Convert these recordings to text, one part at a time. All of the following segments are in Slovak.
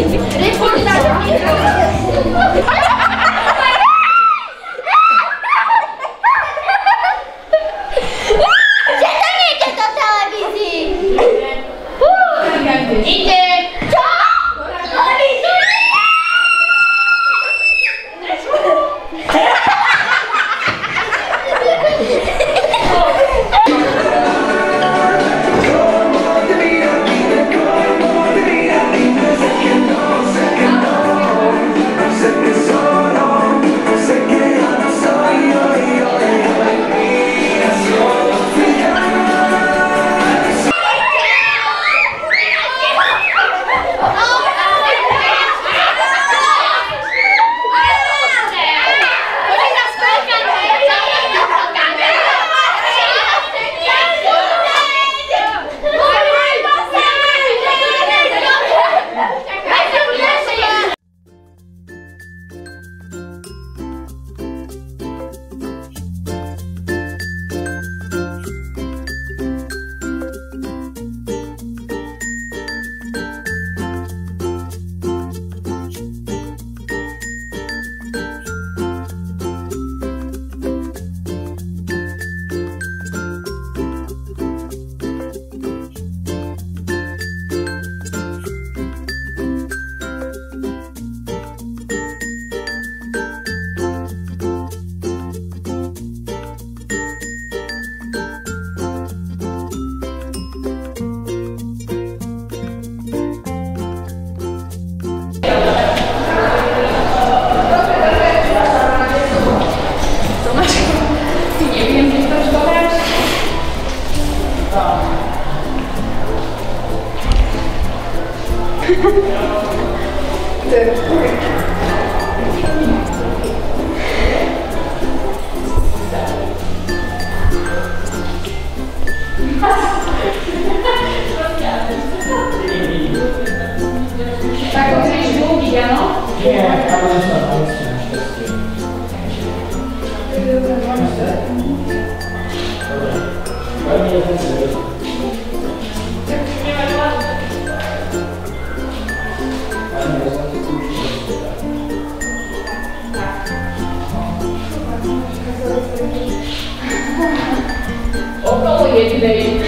Okolo jedinej.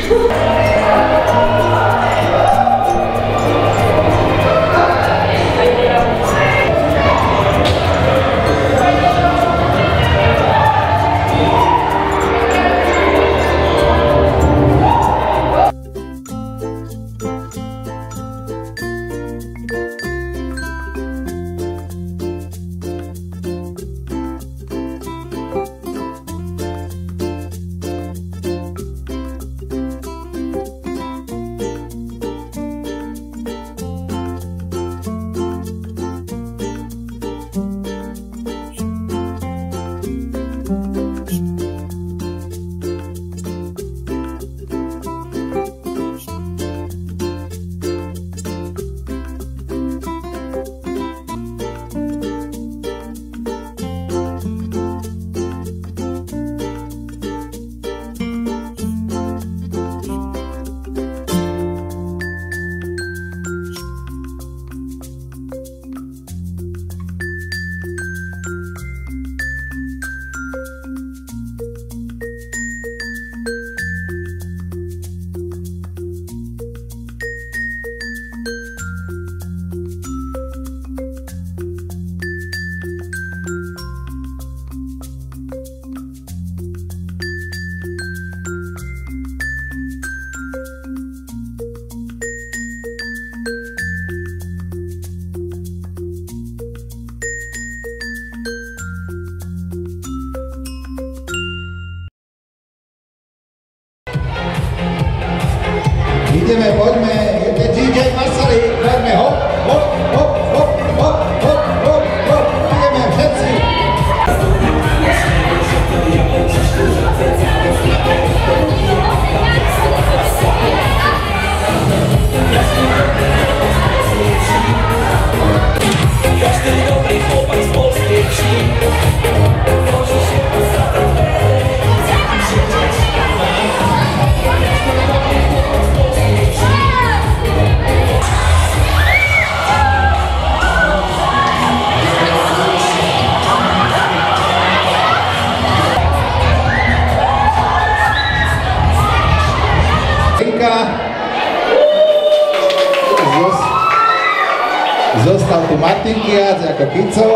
Zostal tu Martin Kiac ako Kico.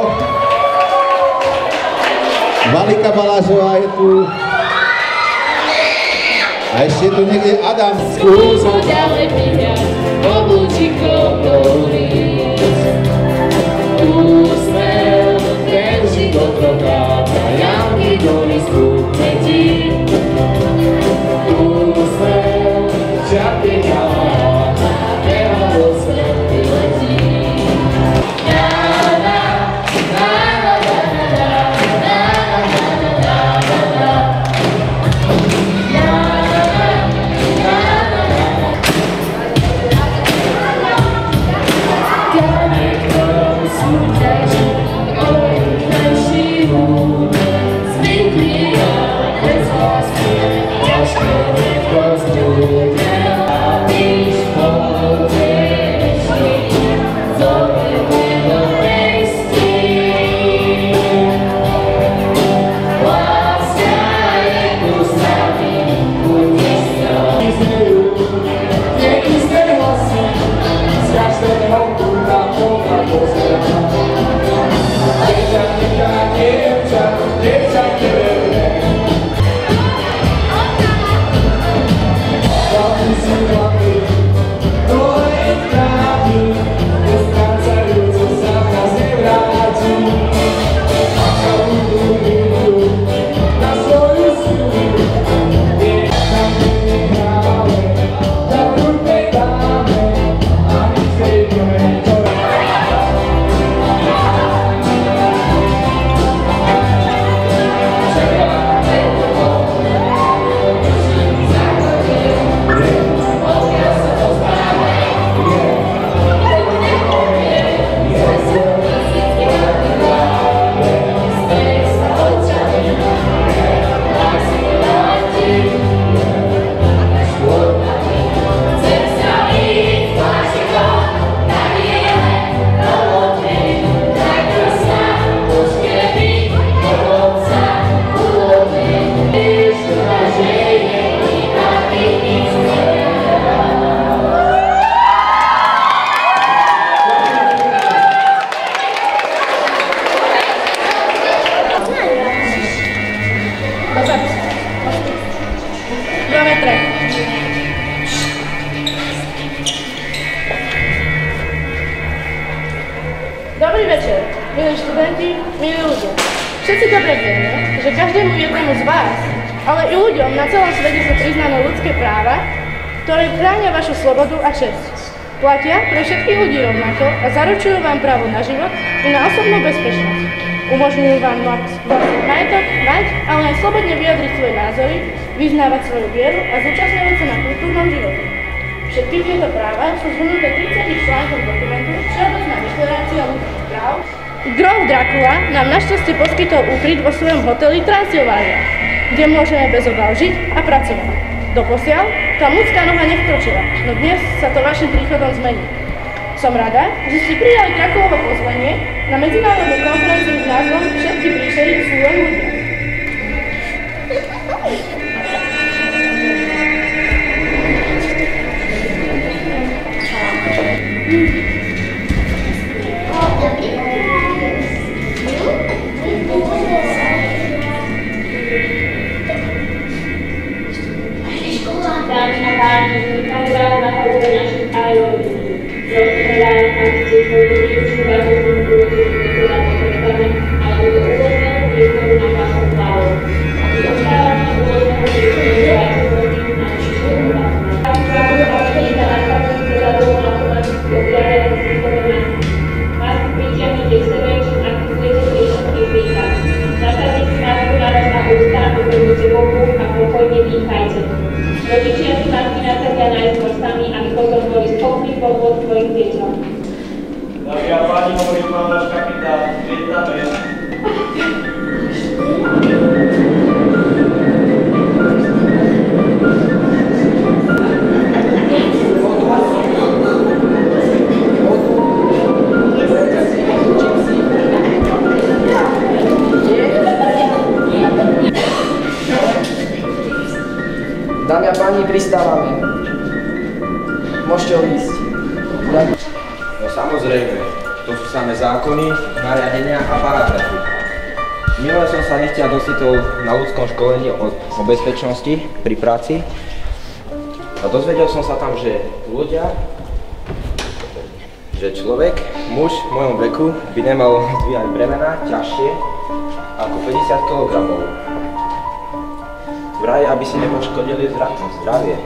Valika Balážová je tu. A ešte tu niekde Adam Skús. Ďalej vyhľad, oblúčikom do ulic. Úsmev, ten život dokáza, jamky do lisku letí. Úsmev, čapky ďalá, jeho do svety letí. Dobrý večer, milí študenti, milí ľudia. Všetci dobre vieme, že každému jednému z vás, ale i ľuďom na celom svete sú priznané ľudské práva, ktoré chránia vašu slobodu a česť. Platia pre všetkých ľudí rovnako a zaručujú vám právo na život i na osobnú bezpečnosť. Umožňujú vám vlastný majetok mať, ale aj slobodne vyjadriť svoje názory, vyznávať svoju vieru a zúčastňovať sa na kultúrnom živote. Všetky tieto práva sú zhrnuté 30 článkom dokumentu Všeobecná deklarácia ľudských práv. Grof Dracula nám našťastie poskytol úkryt vo svojom hoteli Transylvánia, kde môžeme bez obáv žiť a pracovať. Doposiaľ tam ľudská noha nevkročila, no dnes sa to vašim príchodom zmení. Som rada, že ste prijali Draculovo pozvanie na medzinárodnú konferenciu s názvom Všetky príšery sú len ľudia. Dámy a páni, vítám vás na chodbe našich aerodromů. Prosím vás, abyste svoji využívali kulturu, která potřebujeme, a do uvolného priestoru na vašom hlavu. Dostávame uvolného priestoru a uvolním na našich hlavu. Právo a odejda nastavení predadov na pomocných objavených systémami. Vás pritiahnuť k sebe, čím aktivujete riešenky príklad. Nasadite si masku na nos a ústa, uvolnite boku a pokojne dýchajte. Rodičia si masky nasadia najskôr sami, aby potom boli schopní pomôcť svojim deťom. Dámy a páni, hovorí vám náš kapitán, vítame. Dámy a páni, pristávame. Môžete odísť. No samozrejme, To sú samé zákony, nariadenia a paragrafy. Minule som sa nechtiaľ docitol na ľudskom školení o bezpečnosti pri práci a dozvedel som sa tam, že človek, muž v mojom veku by nemal zdvíhať bremena ťažšie ako 50 kg. Vraj, aby si nepoškodili zdravie.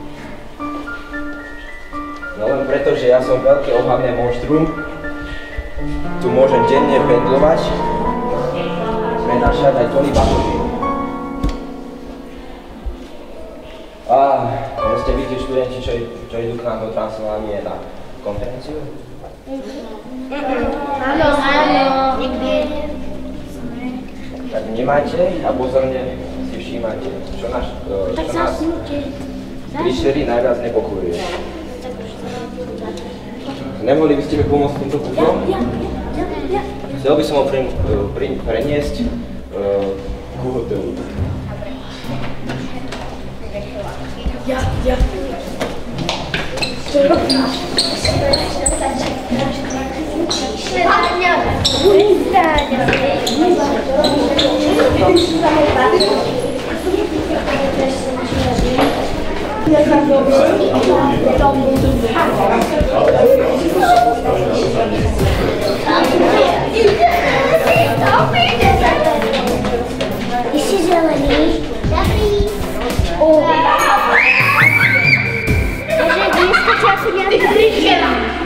No len preto, že ja som veľké ohavné monštrum, tu môžem denne pendlovať, prenášať aj tony batoží. A ste vy tí študenti, čo idú k nám do Transylvánie na konferenciu? Áno, nikdy. Tak vnímajte a pozorne si všímajte, čo nás príšery najviac nepokojuje. Nemohli by ste mi pomôcť týmto kufrom? Chcel by som ho preniesť ku hotelu. Ja. Čo robíš? Ještě zelený. Dobrý. Takže vyskočí asi nějaký trička.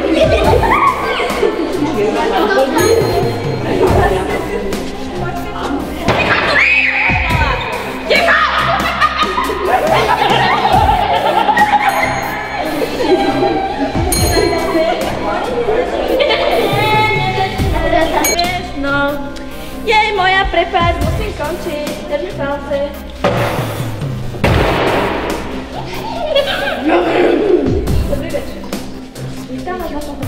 Jej, moja, prepáč, musím končiť. Držím palce. Dobrý večer. Vítam vás na tom.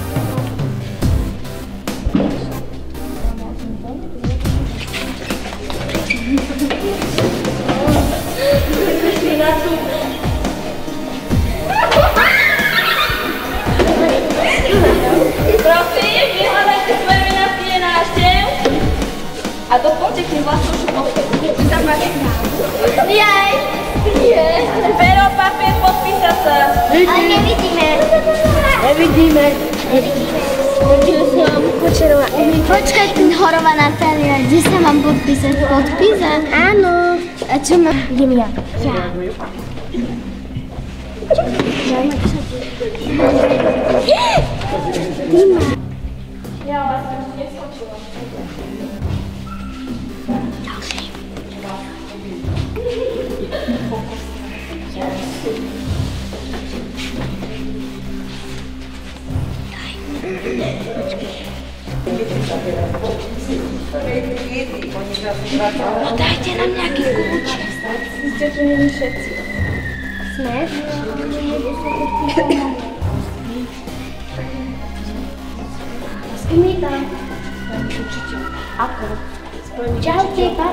Prosím, vyhľadajte svoje vynástie návštev a doplňte k nim vlastnú šupovku. Tam máte Jej! Pero, papier, podpísať sa. Ale nevidíme. Počkaj, ten Horová Natália, kde sa mám podpísať? Podpísať? Áno. A čo mám? Idem ja. Ja vás ešte neskončila. No dajte nám nejaký kľúč. Ste tu není všetci. Sme? S kým je tam? Učiteľ. Ako? Čaute, pap.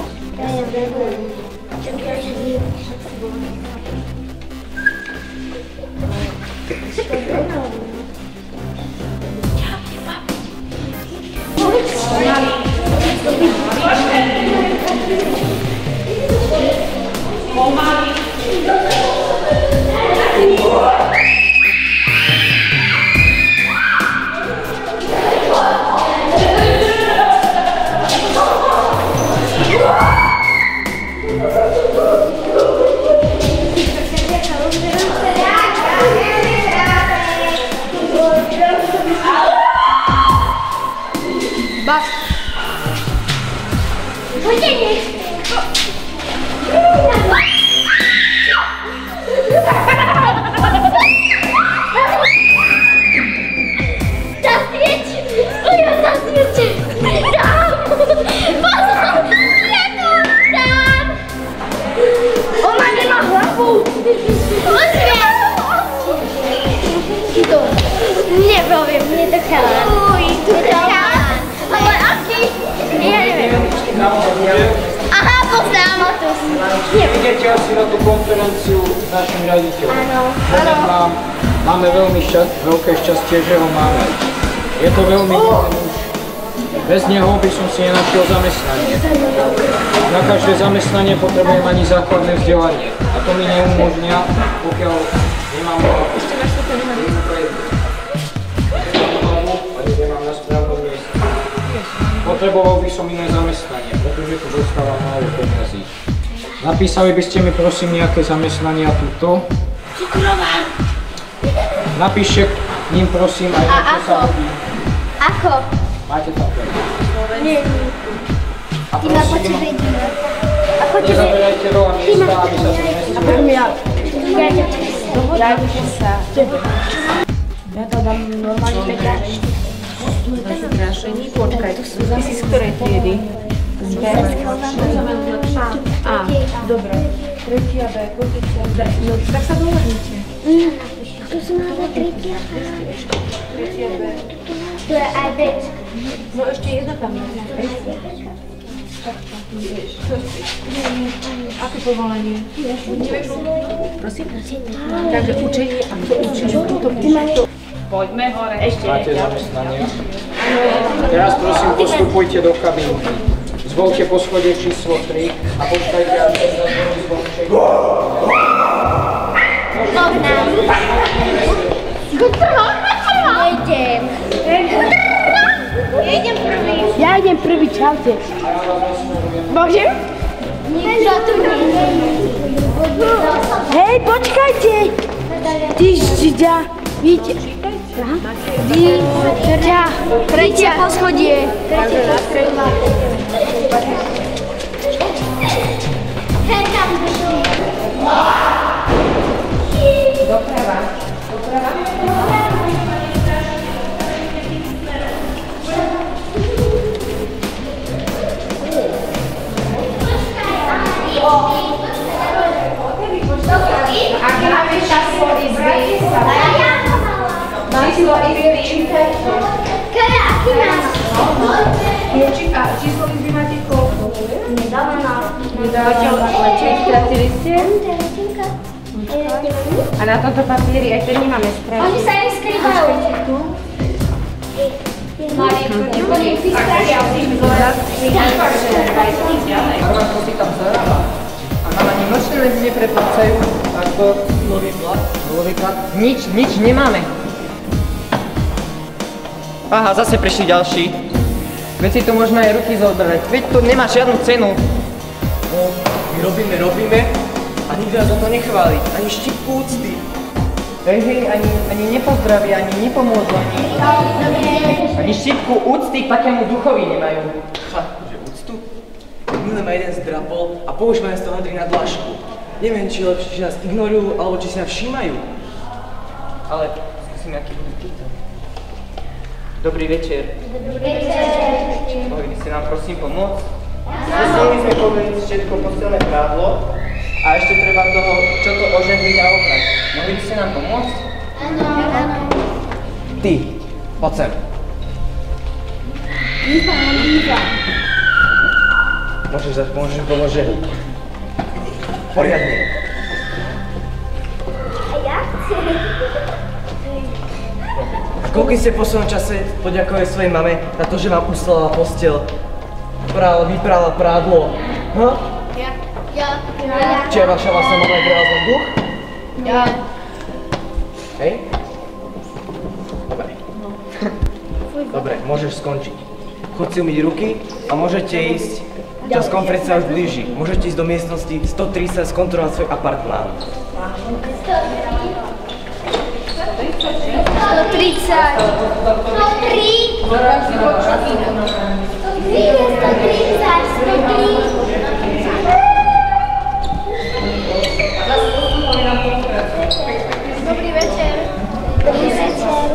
Neviem, nie to chalán. Je to chalán. Ale aký? Ja neviem. Aha, poznám to. Idete asi na tú konferenciu s našim riaditeľom. Áno. Máme veľmi veľké šťastie, že ho máme. Je to veľmi milý muž. Bez neho by som si nenašiel zamestnanie. Na každé zamestnanie potrebujem ani základné vzdelanie. A to mi neumožnia, pokiaľ nemám ani nemám na správnom mieste. Potreboval by som iné zamestnanie, pretože tu dostávam málo peniazí. Napísali by ste mi prosím nejaké zamestnania tuto? Cukrová. Napíšte ním prosím aj na čo sa hodí. Ako? Máte tam to? Nie. A Ty ma prosím, počujete. Ako ti nezaberajte veľa miesta, aby sa zmestili. A potom ja. Ja Rádiš sa. Ja to dám normálne tak. Krášení, počkaj, ty si z ktorej triedy? Z B? A, dobre. Tretia B, poďte sa. No, tak sa dohodnite. To sú náhle tretia. Tretia B. To je aj B. No ešte jedna tam je. Aké povolenie? Prosím? Takže učenie a to učenie. Tuto píše. Poďme hore. Ešte. Máte zamestnania? Teraz prosím postupujte do kabínky. Zvolte po schode číslo 3 a počkajte, aby sa zazvonil zvonček. Idem prvý. Ja idem prvý, čaute. Môžem? Hej, počkajte! Ty žďa, víte? Víťa, tretia poschodie. Hej, tam budú. Doprava. Ak máme číslo izby, číslo izby, čítajte. Kaja, aký máš? A číslo izby máte koľko? Nedáva na. Stratili ste? A na tomto papieri aj ten nemáme stranu. Oni sa im skrývajú. Arvánko si tam zarába. A nám ani nočné lenzy nepreplácajú. Tak to nový plat, nový plat. Nič nemáme. Aha, zase prišli ďalší. Veď si tu môžeme aj ruky zobrať. Veď to nemá žiadnu cenu. No, my robíme a nikto nás za to nechváli. Ani štipku úcty. Hej, ani nepozdraví, ani nepomôžu, ani štipku úcty k takému duchovi nemajú. Že úctu? Minulé ma jeden zdrapol a používajú z toho Andrej na dlažku. Neviem, či lepšie, či nás ignorujú, alebo či si nás všímajú. Ale skúsim nejaký pýtať. Dobrý večer. Mohli by ste nám prosím pomôcť? Museli sme povedať všetko postelné prádlo a ešte treba toho, čo to ožehliť a oprať. Mohli by ste nám pomôcť? Áno. Ty, poď sem. Ivan. Môžeš pomôcť žehliť. Poriadne. A ja chcem. Koľko ste v poslednom čase poďakovali svojej mame za to, že vám uslala posteľ, vyprala prádlo? Ja. Či je vaša vlastná mama vyprala zlom duch? Ja. Hej? Dobre. Dobre, môžeš skončiť. Chod si umyť ruky a môžete ísť. Čas konferencia už blíži. Môžete ísť do miestnosti 130 skontrolovať svoj apartmán. 130. Dobrý večer. Dobrý večer.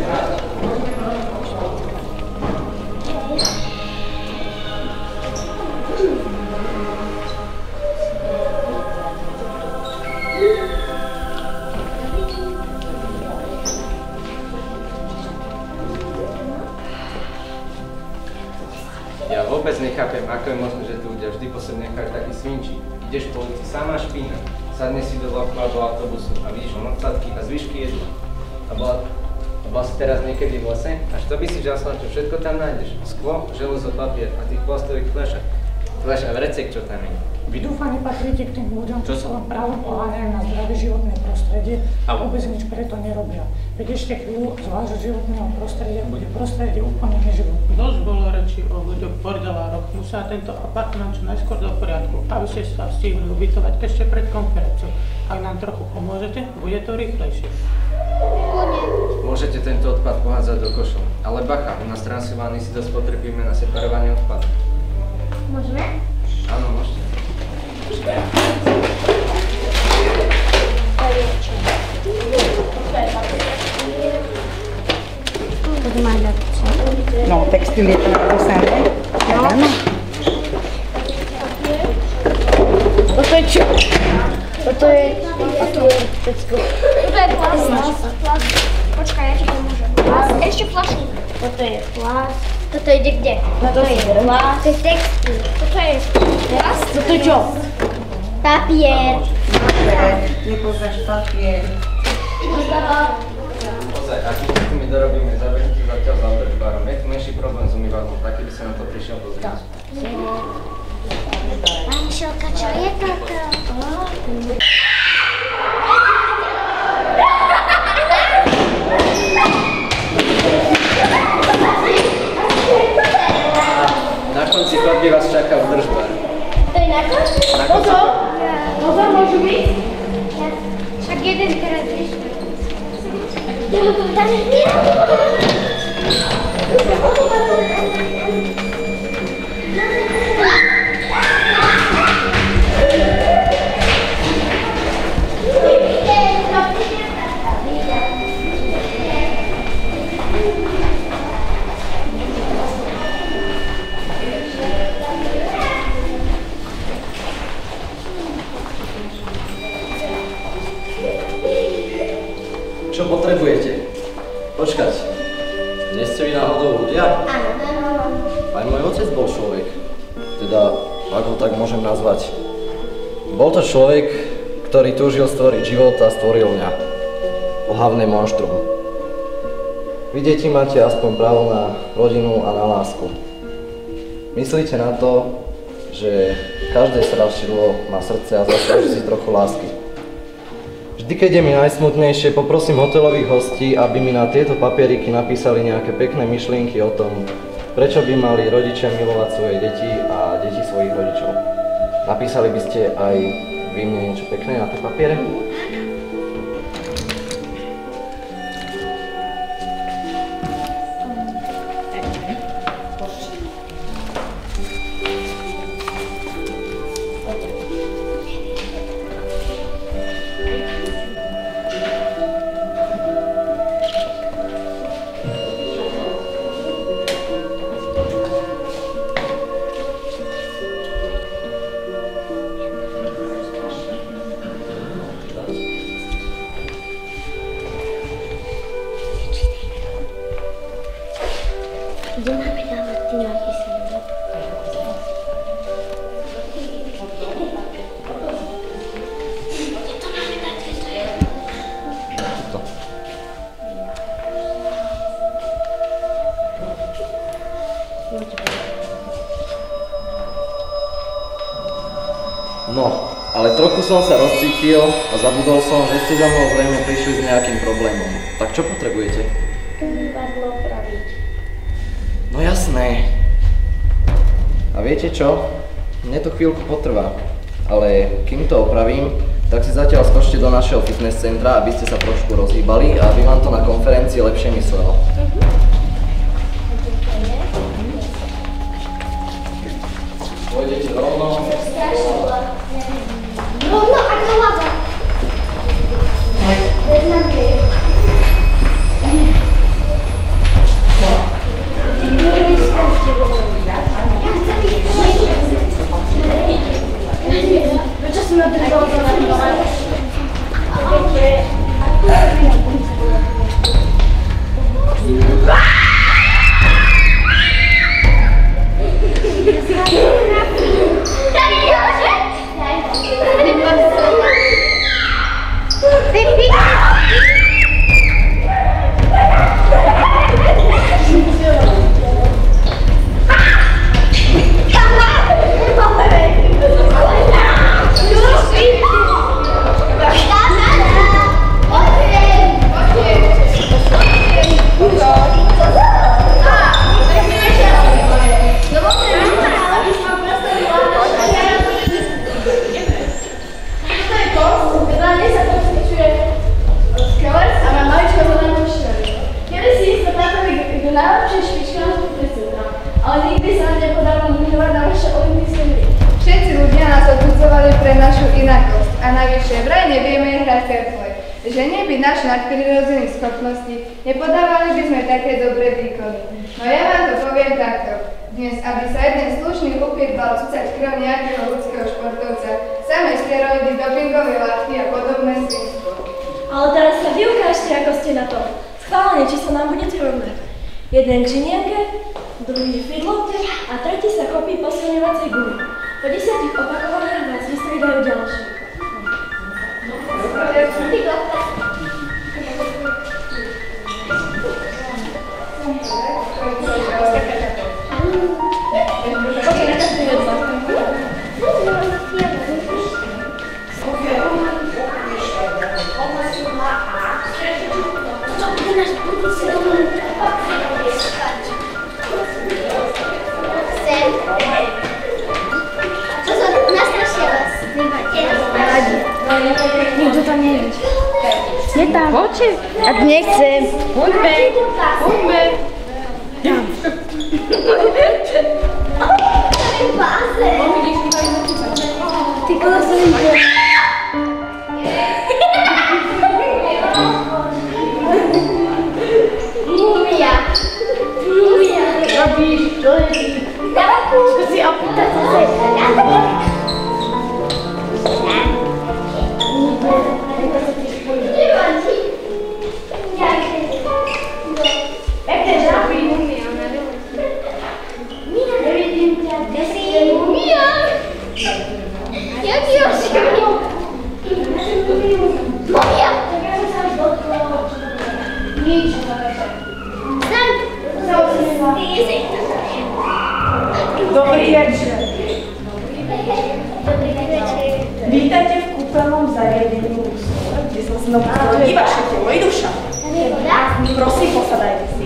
Ja vôbec nechápem, ako je možné, že tu ľudia vždy po sebe nechajú taký svinčí. Ideš po ulici, samá špína, sadne si do vlaku alebo autobusu a vidíš len odpadky a zvyšky jedla. A bola Bol si teraz niekedy v lese? Až to by si žasla, čo všetko tam nájdeš. Sklo, železo, papier a tých plastových flešek. Fleš a vreciek, čo tam je. Vy dúfam nepatríte k tým ľuďom, čo sa vám práve poháňajú na zdravé životné prostredie a vôbec nič preto nerobia. Veď ešte chvíľu z vášho životného prostredia bude prostredie úplne neživotné. Dosť bolo reči o ľuďoch bordelároch. Musia tento apartment čo najskôr do poriadku, aby ste sa stihli ubytovať ešte pred konferenciou. Ak nám trochu pomôžete, bude to rýchlejšie. Môžete tento odpad pohádzať do košov. Ale bacha, u nás v Transylvánii si dosť potrpíme na separovanie odpadu. Môžeme? Áno, môžete. No, textil je to napísané. Áno. Toto je čo? Toto je textil. Toto je plast. Počkaj, ja ti pomôžem. Plast, ešte flašku. Toto je plast. Toto ide kde? Toto je plast. To je textil. Toto je plast. Toto je čo? Papier. Nepoznáš papier. Ozaj, ak my dorobíme zabehnutý zatiaľ za údržbárom, je tu menší problém s umývadlom, taký by sa na to prišiel pozrieť. Pani Šelka, čo je toto? Na konci chodby vás čaká údržbár. To je na konci? Toto? Toto môžu byť? Však jeden teraz vyšli. Tam je Mira. Čo potrebujete? Počkať, nie ste vy náhodou ľudia? Áno. Aj môj otec bol človek. Teda, ak ho tak môžem nazvať. Bol to človek, ktorý túžil stvoriť život a stvoril mňa. Ohavné monštrum. Vy, deti, máte aspoň právo na rodinu a na lásku. Myslíte na to, že každé strašidlo má srdce a zaslúži si trochu lásky. Vždy, keď je mi najsmutnejšie, poprosím hotelových hostí, aby mi na tieto papieriky napísali nejaké pekné myšlienky o tom, prečo by mali rodičia milovať svoje deti a deti svojich rodičov. Napísali by ste aj vy mne niečo pekné na tie papiere? Kde máme dávať ty napísané? Kde to máme dať? No, ale trochu som sa rozcítil a zabudol som, že ste za mnou zrejme prišli s nejakým problémom. Tak čo potrebujete? Umývadlo opraviť. No jasné. A viete čo? Mne to chvíľku potrvá. Ale kým to opravím, tak si zatiaľ skočte do našeho fitness centra, aby ste sa trošku rozhýbali a aby vám to na konferencii lepšie myslelo. Pôjdete rovno. Rovno a hlava. Prečo si ma držal za nami? navyše vraj nevieme hrať fairplay. Že neby naše nadprirodzených schopností, nepodávali by sme také dobré výkony. No ja vám to poviem takto. Dnes, aby sa jeden slušný upír dal cucať krv nejakého ľudského športovca, samé steroidy, dopingové látky a podobné svinstvo. Ale teraz sa vy ukážte, ako ste na to. Schválne, či sa nám budete rovnať. Jeden k žinianke, druhý fidlote a tretí sa chopí posilňovacej gumy. Po 10 opakovaniach vás vystriedajú ďalšie. Nikto tam nevíš. Je tam. Oči. A nechcem. Poďme. Poďme. Ty kozovinko. Múmia. Múmia. Robíš, čo je? Skúsi opýtať sa. Dobrý večer. Vítajte v kúpeľnom zariadení Luxor, kde sa znovu zrodí vaše telo i duša. Prosím, posadajte si.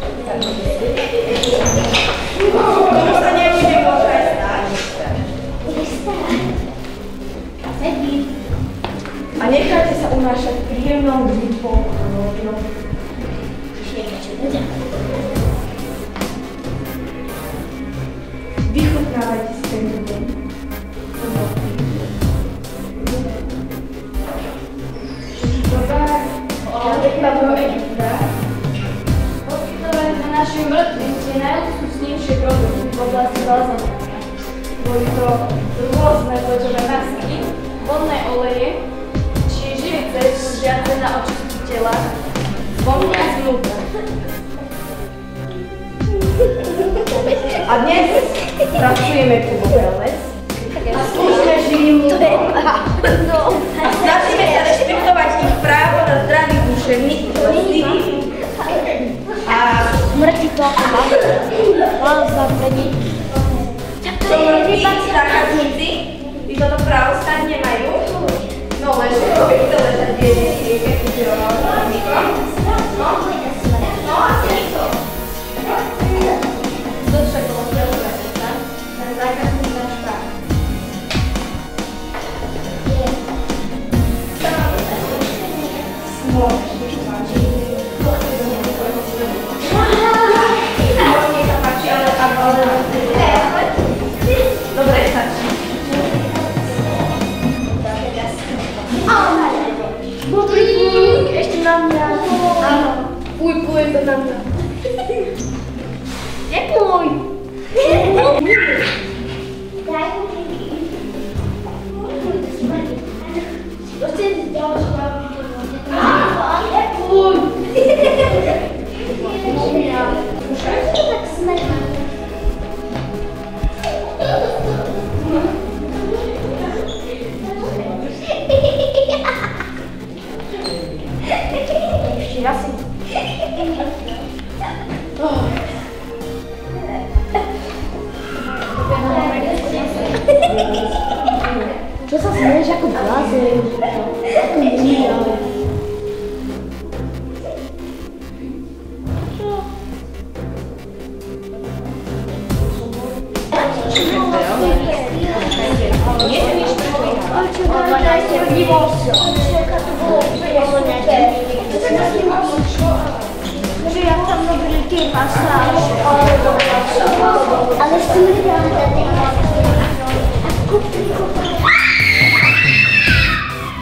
Tomu sa nebude môžem stať. A nechajte sa unášať príjemnou hudbou a rovnou. Vychutnávajte si tento deň. Pekného Egypta. Poskytovali sme našim mŕtvým tie najluxusnejšie produkty v oblasti balzamovania. Boli to rôzne kožové masky, vodné oleje, či živice slúžiace na očistky tela, zvonky a znútra. A dnes pracujeme tu vo wellness a skúsme živým ľuďom. A snažíme sa rešpektovať ich právo na zdravý duševný i telesný a Mrti to ako mám zapredi. mŕtvi zákazníci, tí toto právo stať nemajú. No lenže to by chcel ležať v jednej rieke, udiroval zákazníkom. No asi nikto. To však bolo preložené, tak? Ten zákazník náš práv. Dobre, stačí. Ešte na mňa. Áno. Fuj, to na mňa. Ďakuj. Čo sa smeješ ako blázen? Ako nie, ale... Že jak tam dobrý ty masáž. Ale s tím lidem tady. A kup.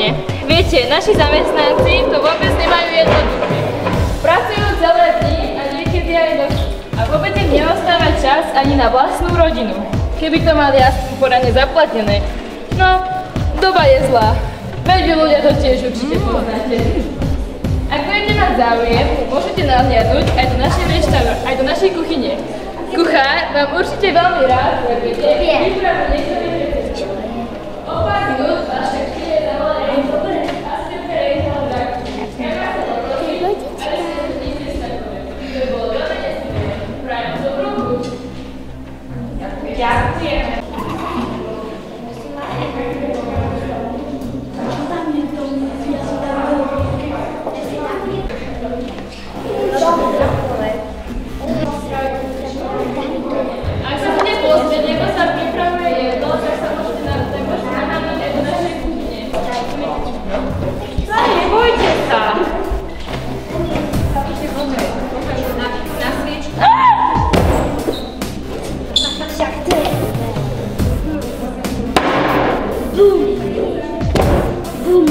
kuchyne. Viete, naši zamestnanci to vôbec nemajú jednoduché. Pracujú celé dni a niekedy aj noci. A vôbec im neostáva čas ani na vlastnú rodinu. Keby to mali aspoň poradne zaplatené. No, doba je zlá. Veď vy ľudia to tiež určite poznáte. Ak budete mať záujem, môžete nahliadnúť aj do našej kuchyne. Kuchár vám určite veľmi rád pripraví niektoré veci. O pár minút vaše kuchyne zavolajú a ste prejsť na dráku. To bolo veľmi nesmierne. Prajem dobrú chuť. Ďakujem. Ak sa bude pozrieť, ako sa pripravuje jedlo, tak sa môžete nahľadnúť aj do našej kuchyne. Nebojte sa! Na sviečku. Však to je. Bum. Bum.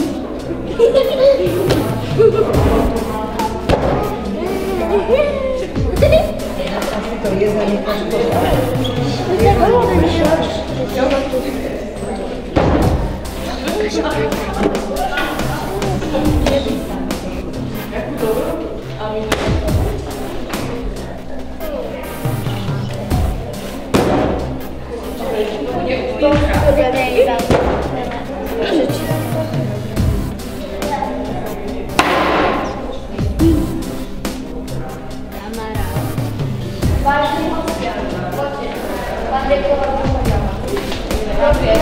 To je za niekoľko. Vážení hostia, poďte. Pán Dekova poďama. Dobre.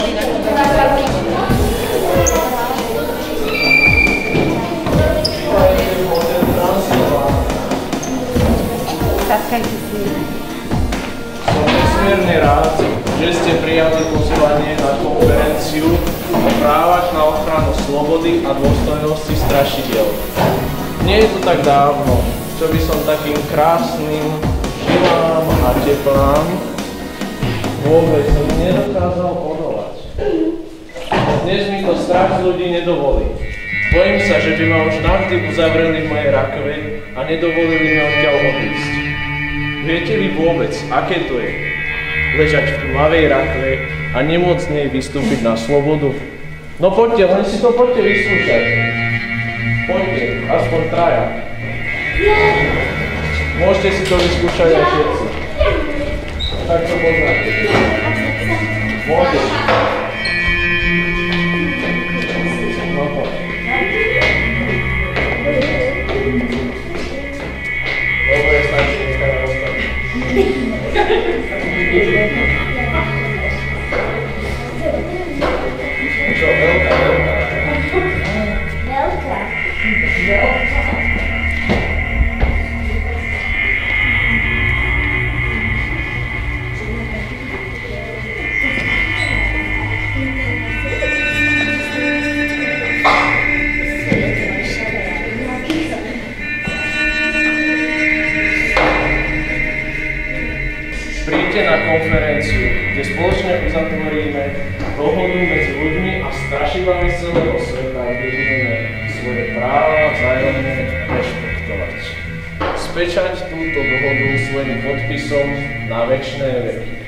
Som nesmierne rád, že ste prijali pozvanie na konferenciu o právach na ochranu slobody a dôstojnosti strašidiel. Nie je to tak dávno, čo by som takým krásnym žilám a teplám vôbec nedokázal odolať. Dnes mi to strach z ľudí nedovolí. Bojím sa, že by ma už navždy uzavreli v mojej rakve a nedovolili mi odtiaľ odísť. Viete vy vôbec, aké to je? Ležať v tmavej rakve a nemôcť z nej vystúpiť na slobodu? No poďte, len si to poďte vyskúšať. Poďte, aspoň traja. Môžete si to vyskúšať aj všetci. Tak to poznáte. Môžeš. No poď. Dobre, stačí, nechaj nám ostať. Čo, veľká? Veľká. Príďte na konferenciu, kde spoločne uzatvoríme dohodu medzi ľuďmi a strašidlami z celého sveta, kde budeme svoje práva vzájomne rešpektovať. Spečať túto dohodu svojím podpisom na večné veky.